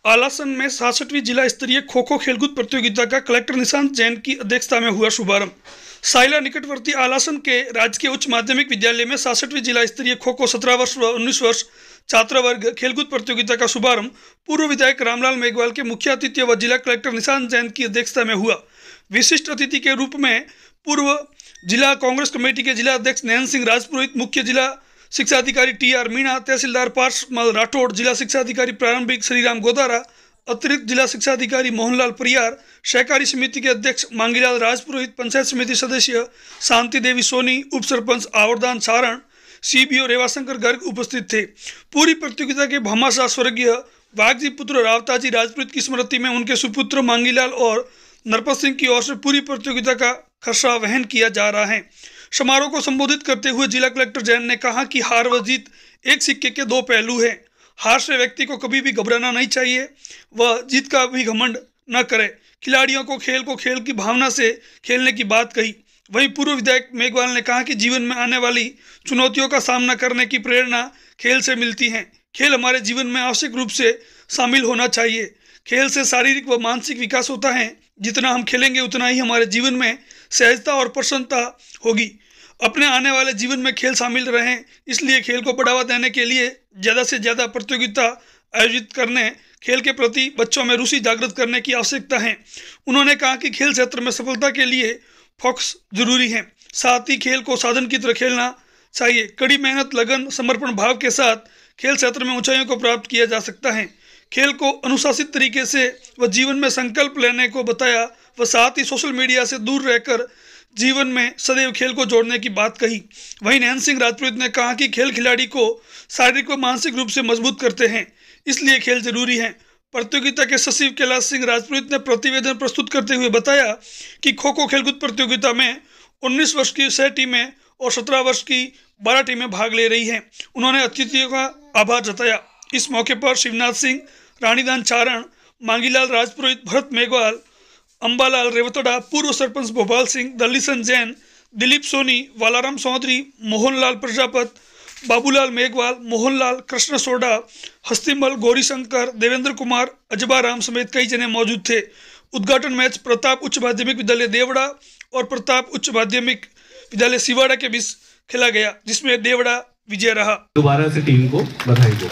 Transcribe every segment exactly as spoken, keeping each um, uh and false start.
आलासन में सासठवीं जिला स्तरीय खो खो खेलकूद प्रतियोगिता का कलेक्टर निशांत जैन की अध्यक्षता में हुआ शुभारंभ। साइला निकटवर्ती आलासन के राजकीय उच्च माध्यमिक विद्यालय में सासठवीं जिला स्तरीय खो खो सत्रह वर्ष व उन्नीस वर्ष छात्र वर्ग खेलकूद प्रतियोगिता का शुभारंभ पूर्व विधायक रामलाल मेघवाल के मुख्य अतिथि व जिला कलेक्टर निशांत जैन की अध्यक्षता में हुआ। विशिष्ट अतिथि के रूप में पूर्व जिला कांग्रेस कमेटी के जिला अध्यक्ष नयन सिंह राजपुरोहित, मुख्य जिला शिक्षा अधिकारी टी आर मीणा, तहसीलदार पार्षमल राठौड़, जिला शिक्षा अधिकारी प्रारंभिक श्रीराम गोदारा, अतिरिक्त जिला शिक्षा अधिकारी मोहनलाल परियार, सहकारी समिति के अध्यक्ष मांगीलाल राजपुरोहित, पंचायत समिति सदस्य शांति देवी सोनी, उप सरपंच आवरदान सारण, सीबीओ रेवाशंकर गर्ग उपस्थित थे। पूरी प्रतियोगिता के भामाशाह स्वर्गीय वाघजी पुत्र रावताजी राजपुरोहित की स्मृति में उनके सुपुत्र मांगीलाल और नरपत सिंह की ओर से पूरी प्रतियोगिता का खर्चा वहन किया जा रहा है। समारोह को संबोधित करते हुए जिला कलेक्टर जैन ने कहा कि हार व जीत एक सिक्के के दो पहलू हैं। हार से व्यक्ति को कभी भी घबराना नहीं चाहिए, वह जीत का भी घमंड न करे। खिलाड़ियों को खेल को खेल की भावना से खेलने की बात कही। वहीं पूर्व विधायक मेघवाल ने कहा कि जीवन में आने वाली चुनौतियों का सामना करने की प्रेरणा खेल से मिलती है। खेल हमारे जीवन में आवश्यक रूप से शामिल होना चाहिए। खेल से शारीरिक व मानसिक विकास होता है। जितना हम खेलेंगे उतना ही हमारे जीवन में सहजता और प्रसन्नता होगी। अपने आने वाले जीवन में खेल शामिल रहें, इसलिए खेल को बढ़ावा देने के लिए ज़्यादा से ज़्यादा प्रतियोगिता आयोजित करने, खेल के प्रति बच्चों में रुचि जागृत करने की आवश्यकता है। उन्होंने कहा कि खेल क्षेत्र में सफलता के लिए फोकस जरूरी है, साथ ही खेल को साधन की तरह खेलना चाहिए। कड़ी मेहनत, लगन, समर्पण भाव के साथ खेल क्षेत्र में ऊंचाइयों को प्राप्त किया जा सकता है। खेल को अनुशासित तरीके से व जीवन में संकल्प लेने को बताया व साथ ही सोशल मीडिया से दूर रहकर जीवन में सदैव खेल को जोड़ने की बात कही। वहीं नयन सिंह राजपुरोहित ने कहा कि खेल खिलाड़ी को शारीरिक व मानसिक रूप से मजबूत करते हैं, इसलिए खेल जरूरी है। प्रतियोगिता के सचिव कैलाश सिंह राजपुरोहित ने प्रतिवेदन प्रस्तुत करते हुए बताया कि खो खो खेलकूद प्रतियोगिता में उन्नीस वर्ष की छह टीमें और सत्रह वर्ष की बारह टीमें भाग ले रही हैं। उन्होंने अतिथियों का आभार जताया। इस मौके पर शिवनाथ सिंह, रानीदान चारण, मांगीलाल राजपुरोहित, भरत मेघवाल, अंबालाल रेवतड़ा, पूर्व सरपंच भोपाल सिंह, दलीसन जैन, दिलीप सोनी, वालाराम चौधरी, मोहनलाल प्रजापत, बाबूलाल मेघवाल, मोहनलाल, कृष्ण सोडा, हस्तिमल, गौरीशंकर, देवेंद्र कुमार, अजबाराम समेत कई जने मौजूद थे। उद्घाटन मैच प्रताप उच्च माध्यमिक विद्यालय देवड़ा और प्रताप उच्च माध्यमिक विद्यालय सिवाड़ा के बीच खेला गया, जिसमें देवड़ा विजय रहा। दोबारा से टीम को बधाई दो।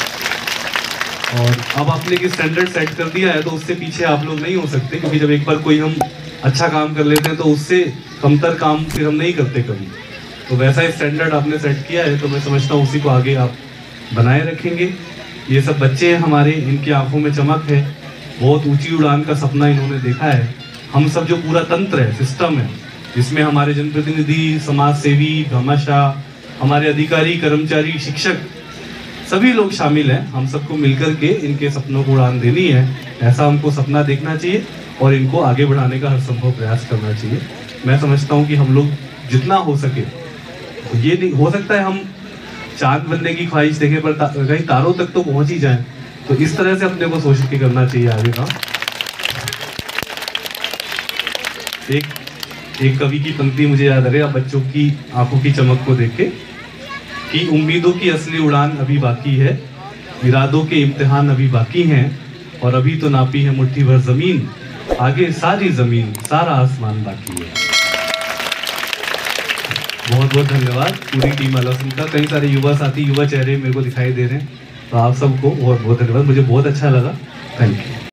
और अब आपने की स्टैंडर्ड सेट कर दिया है तो उससे पीछे आप लोग नहीं हो सकते, क्योंकि जब एक बार कोई हम अच्छा काम कर लेते हैं तो उससे कमतर काम फिर हम नहीं करते कभी। तो वैसा स्टैंडर्ड आपने सेट किया है तो मैं समझता हूँ उसी को आगे आप बनाए रखेंगे। ये सब बच्चे हैं हमारे, इनकी आंखों में चमक है, बहुत ऊंची उड़ान का सपना इन्होंने देखा है। हम सब जो पूरा तंत्र है, सिस्टम है, जिसमें हमारे जनप्रतिनिधि, समाज सेवी, भामाशाह, हमारे अधिकारी, कर्मचारी, शिक्षक, सभी लोग शामिल हैं। हम सबको मिलकर के इनके सपनों को उड़ान देनी है। ऐसा हमको सपना देखना चाहिए और इनको आगे बढ़ाने का हर संभव प्रयास करना चाहिए। मैं समझता हूँ कि हम लोग जितना हो सके, ये नहीं हो सकता है हम चांद बनने की ख्वाहिश देखें पर ता, कहीं तारों तक तो पहुंच ही जाए, तो इस तरह से अपने को सोच के करना चाहिए आगे का। एक एक कवि की पंक्ति मुझे याद आ रही है बच्चों की आंखों की चमक को देख के, कि उम्मीदों की असली उड़ान अभी बाकी है, इरादों के इम्तिहान अभी बाकी हैं, और अभी तो नापी है मुट्ठी भर जमीन, आगे सारी जमीन सारा आसमान बाकी है। बहुत बहुत धन्यवाद पूरी टीम आलासन का। कई सारे युवा साथी, युवा चेहरे मेरे को दिखाई दे रहे हैं, तो आप सबको बहुत बहुत धन्यवाद। मुझे बहुत अच्छा लगा। Thank you.